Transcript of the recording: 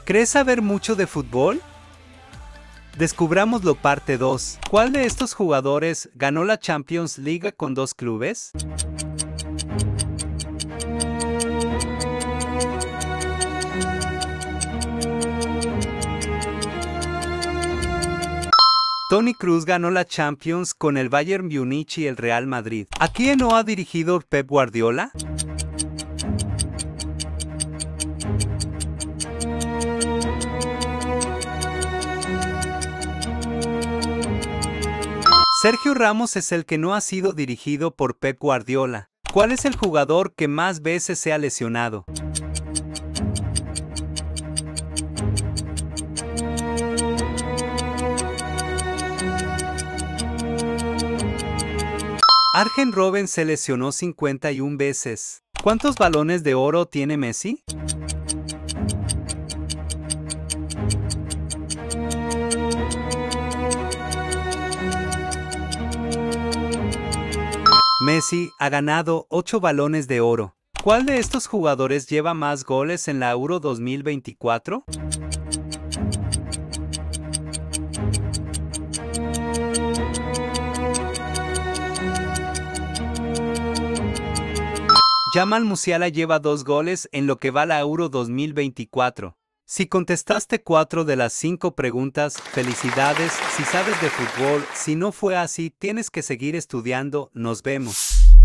¿Crees saber mucho de fútbol? Descubrámoslo parte 2. ¿Cuál de estos jugadores ganó la Champions League con 2 clubes? Toni Kroos ganó la Champions con el Bayern Múnich y el Real Madrid. ¿A quién no ha dirigido Pep Guardiola? Sergio Ramos es el que no ha sido dirigido por Pep Guardiola. ¿Cuál es el jugador que más veces se ha lesionado? Arjen Robben se lesionó 51 veces. ¿Cuántos balones de oro tiene Messi? Messi ha ganado 8 balones de oro. ¿Cuál de estos jugadores lleva más goles en la Euro 2024? Jamal Musiala lleva 2 goles en lo que va la Euro 2024. Si contestaste 4 de las 5 preguntas, felicidades, si sabes de fútbol, si no fue así, tienes que seguir estudiando, nos vemos.